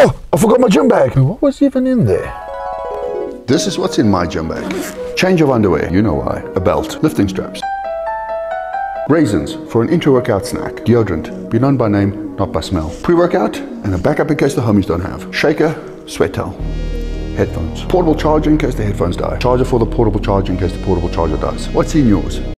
Oh, I forgot my gym bag. What was even in there? This is what's in my gym bag. Change of underwear, you know why. A belt, lifting straps. Raisins for an intra-workout snack. Deodorant, be known by name, not by smell. Pre-workout, and a backup in case the homies don't have. Shaker, sweat towel. Headphones. Portable charger in case the headphones die. Charger for the portable charger in case the portable charger dies. What's in yours?